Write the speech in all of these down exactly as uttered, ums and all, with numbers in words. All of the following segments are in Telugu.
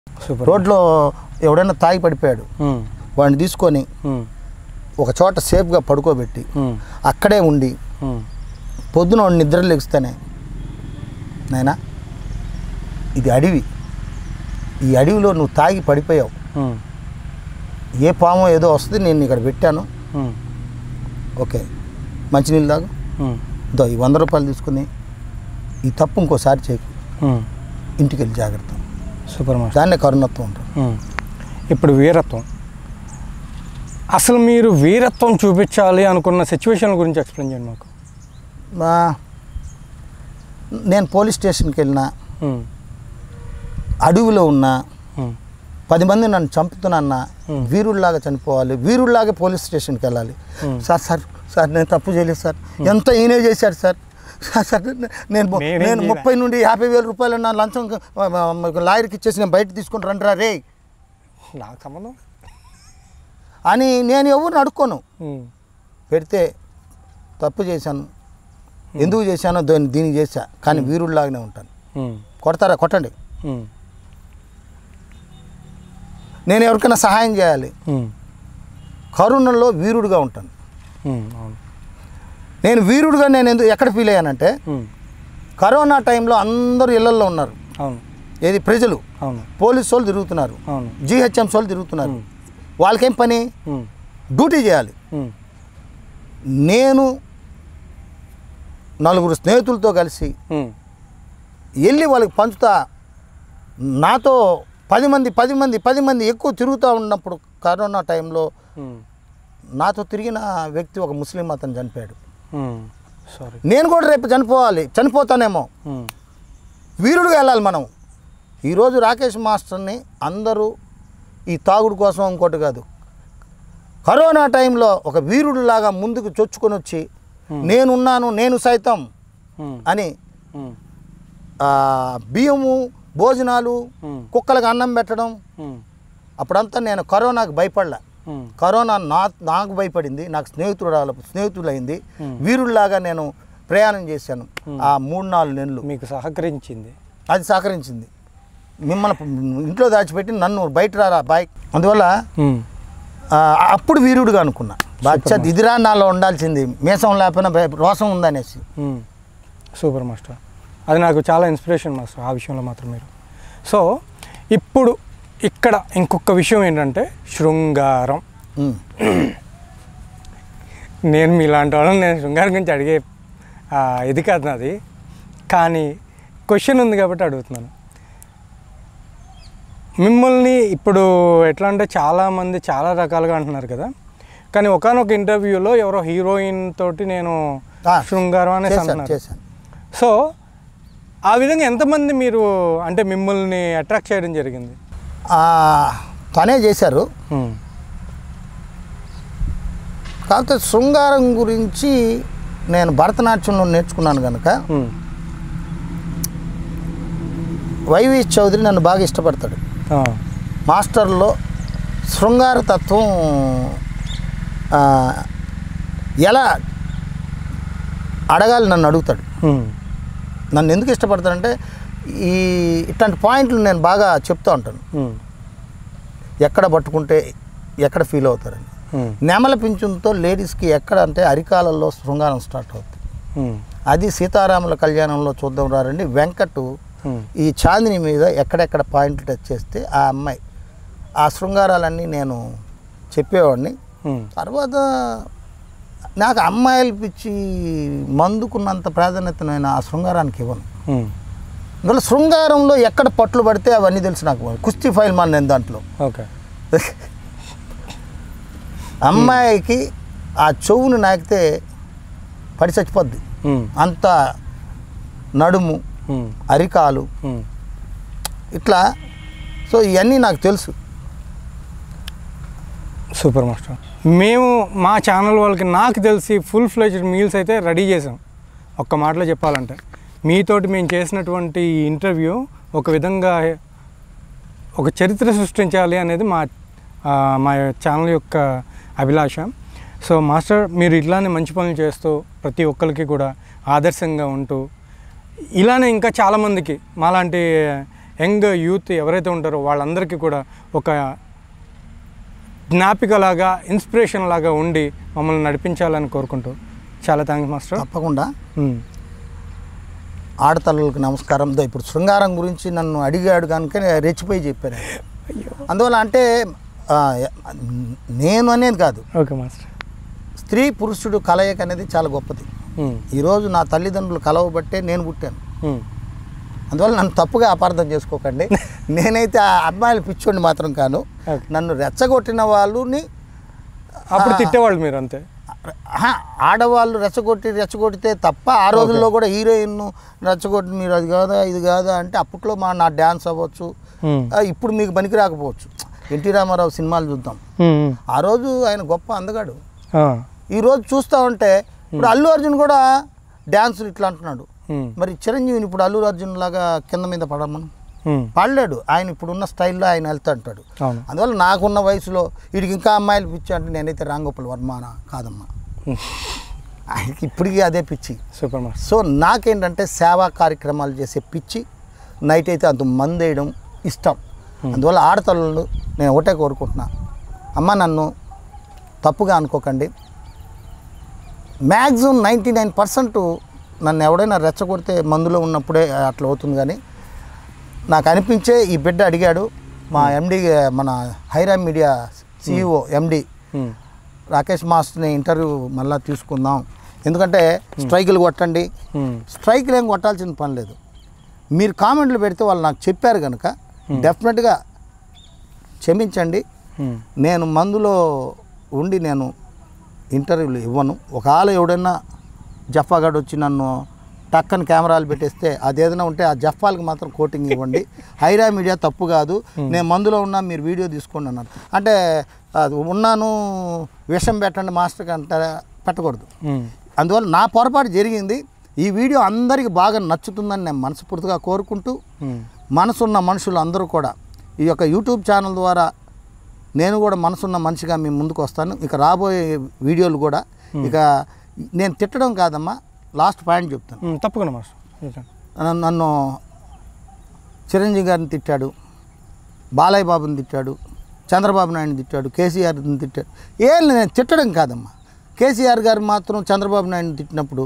రోడ్లో ఎవడైనా తాగి పడిపోయాడు, వాడిని తీసుకొని ఒక చోట సేఫ్గా పడుకోబెట్టి అక్కడే ఉండి పొద్దున వాడిని నిద్ర లెగిస్తేనే, నాయనా ఇది అడవి, ఈ అడవిలో నువ్వు తాగి పడిపోయావు, ఏ పామో ఏదో వస్తుంది, నేను ఇక్కడ పెట్టాను, ఓకే మంచినీళ్ళు తాగు, దో ఈ వంద రూపాయలు తీసుకుని ఈ తప్పు ఇంకోసారి చేయకు, ఇంటికి వెళ్ళి జాగ్రత్త. Super master. దాన్నే కరుణత్వం ఉంటుంది. ఇప్పుడు వీరత్వం, అసలు మీరు వీరత్వం చూపించాలి అనుకున్న సిచ్యువేషన్ గురించి ఎక్స్ప్లెయిన్ చేయండి మాకు. నేను పోలీస్ స్టేషన్కి వెళ్ళినా, అడవిలో ఉన్నా, పది మంది నన్ను చంపుతున్నా, వీరుడిలాగా చనిపోవాలి, వీరుడిలాగా పోలీస్ స్టేషన్కి వెళ్ళాలి. సార్ సార్ సార్ నేను తప్పు చేయలేదు సార్, ఎంత ఈయనే చేశాడు సార్, సార్ నేను నేను ముప్పై నుండి యాభై వేల రూపాయలు నా లంచం లాయర్కి ఇచ్చేసి నేను బయట తీసుకుని రండిరా రే, నాకు సంబంధం అని నేను ఎవరిని అడుక్కోను. పెడితే తప్పు చేశాను, ఎందుకు చేశానో దాన్ని దీనికి చేశా, కానీ వీరుడిలాగానే ఉంటాను. కొడతారా కొట్టండి, నేను ఎవరికైనా సహాయం చేయాలి, కరుణలో వీరుడుగా ఉంటాను. నేను వీరుడుగా నేను ఎందుకు ఎక్కడ ఫీల్ అయ్యానంటే, కరోనా టైంలో అందరూ ఇళ్లల్లో ఉన్నారు, ఏది ప్రజలు, పోలీసు వాళ్ళు తిరుగుతున్నారు, జిహెచ్ఎంసీ వాళ్ళు తిరుగుతున్నారు, వాళ్ళకేం పని, డ్యూటీ చేయాలి. నేను నలుగురు స్నేహితులతో కలిసి వెళ్ళి వాళ్ళకి పంచుతా, నాతో పది మంది పది మంది పది మంది ఎక్కువ తిరుగుతూ ఉన్నప్పుడు కరోనా టైంలో నాతో తిరిగిన వ్యక్తి ఒక ముస్లిం అతను చనిపోయాడు. సారీ, నేను కూడా రేపు చనిపోవాలి, చనిపోతానేమో, వీరుడుగా వెళ్ళాలి మనం. ఈరోజు రాకేష్ మాస్టర్ని అందరూ ఈ తాగుడు కోసం ఇంకోటి కాదు, కరోనా టైంలో ఒక వీరుడిలాగా ముందుకు చొచ్చుకొని వచ్చి నేనున్నాను నేను సైతం అని బియ్యము భోజనాలు కుక్కలకు అన్నం పెట్టడం. అప్పుడంతా నేను కరోనాకు భయపడలే, కరోనా నా నాకు భయపడింది, నాకు స్నేహితుడు స్నేహితులైంది, వీరుడిలాగా నేను ప్రయాణం చేశాను. ఆ మూడు నాలుగు నెలలు మీకు సహకరించింది, అది సహకరించింది. మిమ్మల్ని ఇంట్లో దాచిపెట్టి నన్ను బయట రారా బాయ్, అందువల్ల అప్పుడు వీరుడుగా అనుకున్నా. బాగా ఇదిరా నాలో ఉండాల్సింది, మీసం లేకపోయినా రోసం ఉందనేసి. సూపర్ మాస్టర్, అది నాకు చాలా ఇన్స్పిరేషన్ మాస్టర్ ఆ విషయంలో మాత్రం మీరు. సో ఇప్పుడు ఇక్కడ ఇంకొక విషయం ఏంటంటే శృంగారం. నేను మీలాంటి వాళ్ళని నేను శృంగారం గురించి అడిగే ఇది కాదు నాది, కానీ క్వశ్చన్ ఉంది కాబట్టి అడుగుతున్నాను మిమ్మల్ని. ఇప్పుడు ఎట్లా అంటే చాలామంది చాలా రకాలుగా అంటున్నారు కదా, కానీ ఒకానొక ఇంటర్వ్యూలో ఎవరో హీరోయిన్ తోటి నేను శృంగారం అనేసి అంటున్నారు. సో ఆ విధంగా ఎంతమంది మీరు అంటే మిమ్మల్ని అట్రాక్ట్ చేయడం జరిగింది? తనే చేశారు, కాకపోతే శృంగారం గురించి నేను భరతనాట్యంలో నేర్చుకున్నాను కనుక వైవి చౌదరి నన్ను బాగా ఇష్టపడతాడు. మాస్టర్లో శృంగార తత్వం ఎలా అడగాలి నన్ను అడుగుతాడు. నన్ను ఎందుకు ఇష్టపడతాడంటే ఈ ఇట్లాంటి పాయింట్లు నేను బాగా చెప్తూ ఉంటాను, ఎక్కడ పట్టుకుంటే ఎక్కడ ఫీల్ అవుతారని. నెమల పింఛంతో లేడీస్కి ఎక్కడ అంటే అరికాలలో శృంగారం స్టార్ట్ అవుతుంది. అది సీతారాముల కళ్యాణంలో చూద్దాం రారండి, వెంకట్ ఈ చాందిని మీద ఎక్కడెక్కడ పాయింట్లు టచ్ చేస్తే ఆ అమ్మాయి, ఆ శృంగారాలన్నీ నేను చెప్పేవాడిని. తర్వాత నాకు అమ్మాయిలు పిచ్చి మందుకున్నంత ప్రాధాన్యత నేను ఆ శృంగారానికి ఇవ్వను. అందువల్ల శృంగారంలో ఎక్కడ పట్లు పడితే అవన్నీ తెలుసు నాకు. కుస్తీ ఫైల్ మాన్ నేను దాంట్లో. ఓకే, అమ్మాయికి ఆ చెవును నాకితే పడి చచ్చిపోద్ది, అంత నడుము అరికాలు ఇట్లా. సో ఇవన్నీ నాకు తెలుసు. సూపర్ మాస్టర్, మేము మా ఛానల్ వాళ్ళకి నాకు తెలిసి ఫుల్ ఫ్లెజ్డ్ మీల్స్ అయితే రెడీ చేసాం. ఒక్క మాటలో చెప్పాలంటే మీతోటి మేము చేసినటువంటి ఇంటర్వ్యూ ఒక విధంగా ఒక చరిత్ర సృష్టించాలి అనేది మా మా ఛానల్ యొక్క అభిలాష. సో మాస్టర్, మీరు ఇట్లానే మంచి పనులు చేస్తూ ప్రతి ఒక్కరికి కూడా ఆదర్శంగా ఉంటూ ఇలానే ఇంకా చాలామందికి మాలాంటి యంగ్ యూత్ ఎవరైతే ఉంటారో వాళ్ళందరికీ కూడా ఒక జ్ఞాపికలాగా ఇన్స్పిరేషన్ లాగా ఉండి మమ్మల్ని నడిపించాలని కోరుకుంటూ చాలా థ్యాంక్స్ మాస్టర్. తప్పకుండా. ఆడతల్లులకు నమస్కారం. ఇప్పుడు శృంగారం గురించి నన్ను అడిగాడు కనుక రెచ్చిపోయి చెప్పాను. అందువల్ల అంటే నేను అనేది కాదు, ఓకే మాస్టర్, స్త్రీ పురుషుడు కలయిక అనేది చాలా గొప్పది. ఈరోజు నా తల్లిదండ్రులు కలవబట్టే నేను పుట్టాను. అందువల్ల నన్ను తప్పుగా అపార్థం చేసుకోకండి. నేనైతే ఆ అమ్మాయిలు పిచ్చోండి మాత్రం కాను. నన్ను రెచ్చగొట్టిన వాళ్ళని అప్పుడు తిట్టేవాళ్ళు మీరు అంతే. ఆడవాళ్ళు రెచ్చగొట్టి రెచ్చగొట్టితే తప్ప ఆ రోజుల్లో కూడా హీరోయిన్ రెచ్చగొట్టి మీరు అది కాదా ఇది కాదా అంటే అప్పట్లో మా నా డ్యాన్స్ అవ్వచ్చు, ఇప్పుడు మీకు పనికి రాకపోవచ్చు. ఎన్టీ రామారావు సినిమాలు చూద్దాం, ఆ రోజు ఆయన గొప్ప అందగాడు. ఈరోజు చూస్తూ ఉంటే ఇప్పుడు అల్లు అర్జున్ కూడా డ్యాన్సులు ఇట్లా అంటున్నాడు. మరి చిరంజీవిని ఇప్పుడు అల్లు అర్జున్ లాగా కింద మీద పడమను పడలేడు. ఆయన ఇప్పుడున్న స్టైల్లో ఆయన వెళ్తా అంటాడు. అందువల్ల నాకున్న వయసులో వీడికి ఇంకా అమ్మాయిలు పిచ్చి అంటే నేనైతే రాంగోపాల్ వర్మ కాదమ్మా, ఆయనకి ఇప్పటికీ అదే పిచ్చి. Super master. సో నాకేంటంటే సేవా కార్యక్రమాలు చేసే పిచ్చి, నైట్ అయితే అంత మందు వేయడం ఇష్టం. అందువల్ల ఆడతల్లు నేను ఒకటే కోరుకుంటున్నా, అమ్మ నన్ను తప్పుగా అనుకోకండి. మ్యాక్సిమం నైంటీ నైన్ పర్సెంట్ నన్ను ఎవడైనా రెచ్చగొడితే మందులో ఉన్నప్పుడే అట్లా అవుతుంది. కానీ నాకు అనిపించే ఈ బిడ్డ అడిగాడు, మా ఎండి మన హైరామ్ మీడియా సిఇఓ ఎండి రాకేష్ మాస్టర్ని ఇంటర్వ్యూ మళ్ళీ తీసుకుందాం, ఎందుకంటే స్ట్రైకులు కొట్టండి. స్ట్రైకులు ఏం కొట్టాల్సిన పని లేదు, మీరు కామెంట్లు పెడితే వాళ్ళు నాకు చెప్పారు కనుక డెఫినెట్గా క్షమించండి. నేను మందులో ఉండి నేను ఇంటర్వ్యూలు ఇవ్వను. ఒకవేళ ఎవడైనా జఫాగాడు వచ్చి నన్ను టక్కని కెమెరాలు పెట్టేస్తే అదేదైనా ఉంటే ఆ జఫాలకు మాత్రం కోటింగ్ ఇవ్వండి. హైరా మీడియా తప్పు కాదు, నేను మందులో ఉన్నా మీరు వీడియో తీసుకోండి అన్నారు. అంటే ఉన్నాను విషం పెట్టండి మాస్టర్కి అంటే పెట్టకూడదు. అందువల్ల నా పొరపాటు జరిగింది. ఈ వీడియో అందరికీ బాగా నచ్చుతుందని నేను మనస్ఫూర్తిగా కోరుకుంటూ, మనసున్న మనుషులు అందరూ కూడా ఈ యొక్క యూట్యూబ్ ఛానల్ ద్వారా నేను కూడా మనసున్న మనిషిగా మీ ముందుకు వస్తాను. ఇక రాబోయే వీడియోలు కూడా ఇక నేను తిట్టడం కాదమ్మా, లాస్ట్ పాయింట్ చెప్తాను. తప్పకుండా మాస్టర్. నన్ను చిరంజీవి గారిని తిట్టాడు, బాలయ్య బాబుని తిట్టాడు, చంద్రబాబు నాయుడిని తిట్టాడు, కేసీఆర్ని తిట్టాడు. ఏం నేను తిట్టడం కాదమ్మా. కేసీఆర్ గారు మాత్రం చంద్రబాబు నాయుడిని తిట్టినప్పుడు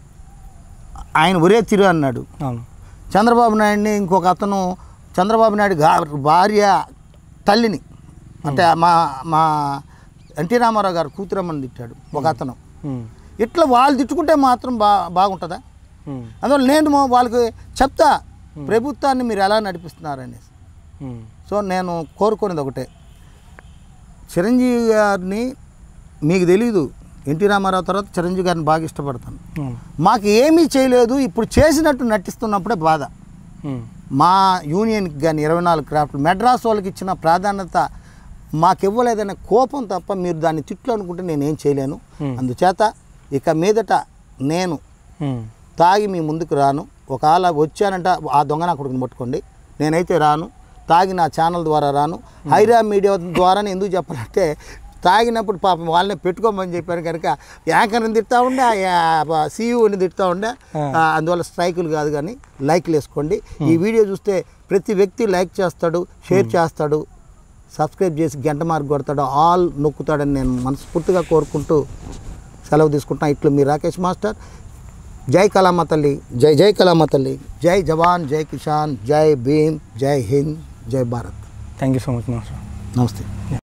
ఆయన ఒరే తిరు అన్నాడు. చంద్రబాబు నాయుడిని ఇంకొక అతను చంద్రబాబు నాయుడు భార్య తల్లిని అంటే మా మా ఎన్టీ రామారావు గారు కూతురమ్మని తిట్టాడు ఒక అతను. ఇట్లా వాళ్ళు తిట్టుకుంటే మాత్రం బా బాగుంటుందా? అందువల్ల నేను వాళ్ళకి చెప్తా ప్రభుత్వాన్ని మీరు ఎలా నడిపిస్తున్నారనేసి. సో నేను కోరుకునేది ఒకటే, చిరంజీవి గారిని మీకు తెలీదు, ఎన్టీ రామారావు తర్వాత చిరంజీవి గారిని బాగా ఇష్టపడతాను. మాకు ఏమీ చేయలేదు, ఇప్పుడు చేసినట్టు నటిస్తున్నప్పుడే బాధ. మా యూనియన్కి కానీ ఇరవై నాలుగు క్రాఫ్ట్లు మెడ్రాస్ వాళ్ళకి ఇచ్చిన ప్రాధాన్యత మాకు ఇవ్వలేదనే కోపం తప్ప మీరు దాన్ని తిట్లు అనుకుంటే నేనేం చేయలేను. అందుచేత ఇక మీదట నేను తాగి మీ ముందుకు రాను. ఒకవేళ వచ్చానంట ఆ దొంగ నా కొడుకుని పట్టుకోండి, నేనైతే రాను. తాగి నా ఛానల్ ద్వారా రాను. హైరా మీడియా ద్వారానే ఎందుకు చెప్పాలంటే తాగినప్పుడు పాపం వాళ్ళని పెట్టుకోమని చెప్పారు కనుక యాంకర్ని తిడతా ఉండే, సీఈఓని తిడతా ఉండే. అందువల్ల స్ట్రైకులు కాదు కానీ లైక్లు వేసుకోండి. ఈ వీడియో చూస్తే ప్రతి వ్యక్తి లైక్ చేస్తాడు, షేర్ చేస్తాడు, సబ్స్క్రైబ్ చేసి గంట మార్క్ కొడతాడు, ఆల్ నొక్కుతాడని నేను మనస్ఫూర్తిగా కోరుకుంటూ సెలవు తీసుకుంటున్నా. ఇట్లు మీ రాకేష్ మాస్టర్. జై కళామ తల్లి, జై జై కళామ తల్లి, జై జవాన్, జై కిసాన్, జై భీమ్, జై హింద్, జై Bharat. Thank you so much master. నమస్తే.